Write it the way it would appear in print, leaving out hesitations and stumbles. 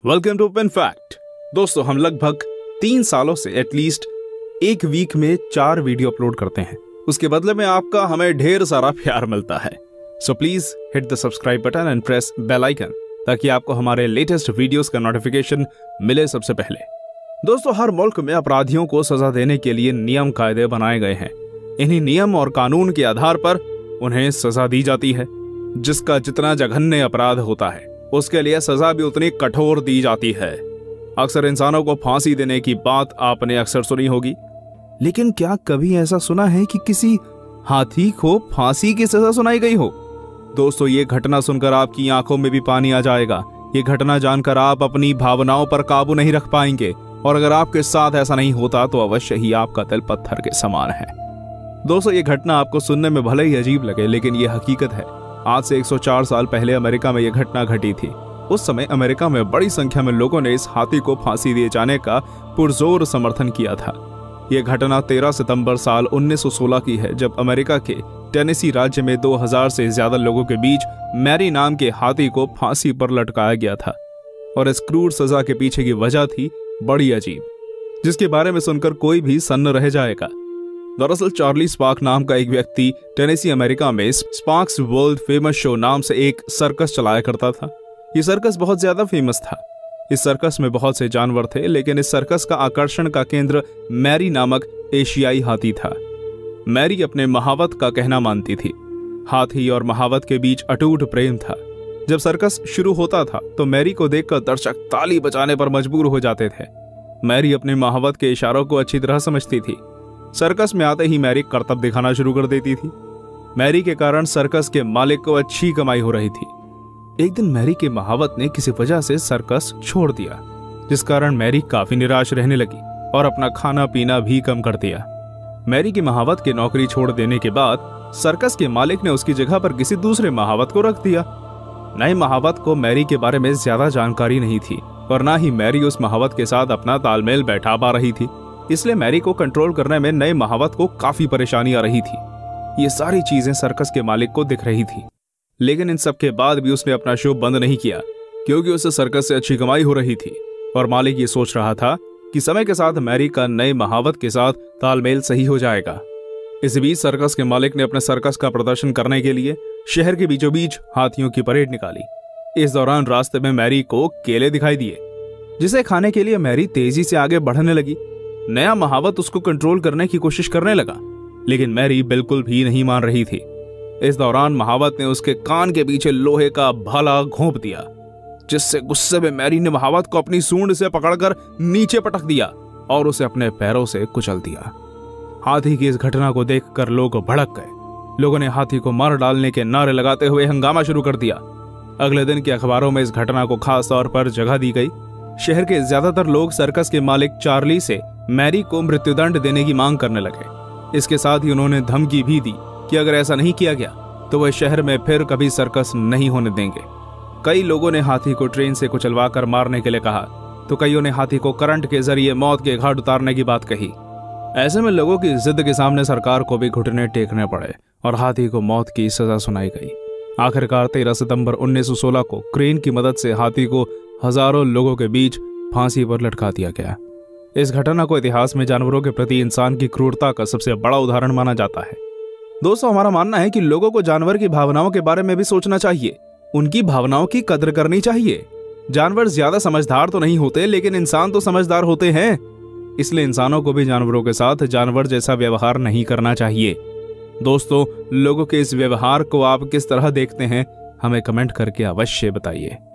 Welcome to open fact. दोस्तों, हम लगभग 3 सालों से एटलीस्ट एक वीक में 4 वीडियो अपलोड करते हैं। उसके बदले में आपका हमें ढेर सारा प्यार मिलता है। So please hit the subscribe button and press bell icon ताकि आपको हमारे लेटेस्ट वीडियोस का नोटिफिकेशन मिले सबसे पहले। दोस्तों, हर मुल्क में अपराधियों को सजा देने के लिए नियम कायदे बनाए गए हैं। इन्हीं नियम और कानून के आधार पर उन्हें सजा दी जाती है। जिसका जितना जघन्य अपराध होता है उसके लिए सजा भी उतनी कठोर दी जाती है। अक्सर इंसानों को फांसी देने की बात आपने अक्सर सुनी होगी, लेकिन क्या कभी ऐसा सुना है कि किसी हाथी को फांसी की सजा सुनाई गई हो? दोस्तों, ये घटना सुनकर आपकी आंखों में भी पानी आ जाएगा। ये घटना जानकर आप अपनी भावनाओं पर काबू नहीं रख पाएंगे, और अगर आपके साथ ऐसा नहीं होता तो अवश्य ही आपका दिल पत्थर के समान है। दोस्तों, ये घटना आपको सुनने में भले ही अजीब लगे, लेकिन ये हकीकत है। आज से 104 साल पहले अमेरिका में यह घटना घटी थी। उस समय अमेरिका में बड़ी संख्या में लोगों ने इस हाथी को फांसी दिए जाने का पुरजोर समर्थन किया था। यह घटना 13 सितंबर साल 1916 की है, जब अमेरिका के टेनेसी राज्य में 2000 से ज्यादा लोगों के बीच मैरी नाम के हाथी को फांसी पर लटकाया गया था। और इस क्रूर सजा के पीछे की वजह थी बड़ी अजीब, जिसके बारे में सुनकर कोई भी सन्न रह जाएगा। दरअसल चार्ली स्पार्क नाम का एक व्यक्ति टेनेसी अमेरिका में स्पार्क्स वर्ल्ड फेमस शो नाम से एक सर्कस चलाया करता था। ये सर्कस बहुत ज्यादा फेमस था। इस सर्कस में बहुत से जानवर थे, लेकिन इस सर्कस का आकर्षण का केंद्र मैरी नामक एशियाई हाथी था। मैरी अपने महावत का कहना मानती थी। हाथी और महावत के बीच अटूट प्रेम था। जब सर्कस शुरू होता था तो मैरी को देखकर दर्शक ताली बजाने पर मजबूर हो जाते थे। मैरी अपने महावत के इशारों को अच्छी तरह समझती थी। सर्कस में आते ही मैरी करतब दिखाना शुरू कर देती थी। मैरी के कारण सर्कस के मालिक को अच्छी कमाई हो रही थी। एक दिन मैरी के महावत ने किसी वजह से सर्कस छोड़ दिया, जिस कारण मैरी काफी निराश रहने लगी और अपना खाना पीना भी कम कर दिया। मैरी की महावत की नौकरी छोड़ देने के बाद सर्कस के मालिक ने उसकी जगह पर किसी दूसरे महावत को रख दिया। नए महावत को मैरी के बारे में ज्यादा जानकारी नहीं थी, और ना ही मैरी उस महावत के साथ अपना तालमेल बैठा पा रही थी। इसलिए मैरी को कंट्रोल करने में नए महावत को काफी परेशानी आ रही थी। ये सारी चीजें सर्कस के मालिक को दिख रही थी, लेकिन इन सब के बाद भी उसने अपना शो बंद नहीं किया, क्योंकि उसे सर्कस से अच्छी कमाई हो रही थी। और मालिक ये सोच रहा था कि समय के साथ मैरी का नए महावत के साथ तालमेल सही हो जाएगा। इस बीच सर्कस के मालिक ने अपने सर्कस का प्रदर्शन करने के लिए शहर के बीचों बीच हाथियों की परेड निकाली। इस दौरान रास्ते में मैरी को केले दिखाई दिए, जिसे खाने के लिए मैरी तेजी से आगे बढ़ने लगी। नया महावत उसको कंट्रोल करने की कोशिश करने लगा, लेकिन मैरी बिल्कुल भी नहीं मान रही थी। इस दौरान महावत ने उसके कान के पीछे लोहे का भाला घोंप दिया, जिससे गुस्से में मैरी ने महावत को अपनी सूंड से पकड़कर नीचे पटक दिया और उसे अपने पैरों से कुचल दिया। हाथी की इस घटना को देखकर लोग भड़क गए। लोगों ने हाथी को मार डालने के नारे लगाते हुए हंगामा शुरू कर दिया। अगले दिन के अखबारों में इस घटना को खास तौर पर जगह दी गई। शहर के ज्यादातर लोग सर्कस के मालिक चार्ली से मैरी को मृत्युदंड देने की मांग करने लगे। इसके साथ ही उन्होंने धमकी भी दी कि अगर ऐसा नहीं किया गया तो वह शहर में फिर कभी सर्कस नहीं होने देंगे। कई लोगों ने हाथी को ट्रेन से कुचलवाकर मारने के लिए कहा, तो कईयों ने हाथी को करंट के जरिए मौत के घाट उतारने की बात कही। ऐसे में लोगों की जिद के सामने सरकार को भी घुटने टेकने पड़े और हाथी को मौत की सजा सुनाई गई। आखिरकार 13 सितंबर 1916 को क्रेन की मदद से हाथी को हजारों लोगों के बीच फांसी पर लटका दिया गया। इस घटना को इतिहास में जानवरों के प्रति इंसान की क्रूरता का सबसे बड़ा उदाहरण माना जाता है। दोस्तों, हमारा मानना है कि लोगों को जानवर की भावनाओं के बारे में भी सोचना चाहिए। उनकी भावनाओं की कद्र करनी चाहिए। जानवर ज्यादा समझदार तो नहीं होते, लेकिन इंसान तो समझदार होते हैं। इसलिए इंसानों को भी जानवरों के साथ जानवर जैसा व्यवहार नहीं करना चाहिए। दोस्तों, लोगों के इस व्यवहार को आप किस तरह देखते हैं, हमें कमेंट करके अवश्य बताइए।